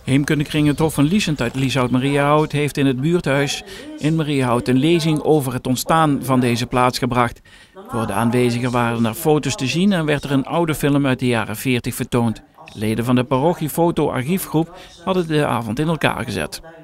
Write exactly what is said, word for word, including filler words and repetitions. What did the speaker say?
Heemkundekring Het Hof van Liesent uit Lieshout-Mariahout heeft in het buurthuis in Mariahout een lezing over het ontstaan van deze plaats gebracht. Voor de aanwezigen waren er foto's te zien en werd er een oude film uit de jaren veertig vertoond. Leden van de parochie Foto Archiefgroep hadden de avond in elkaar gezet.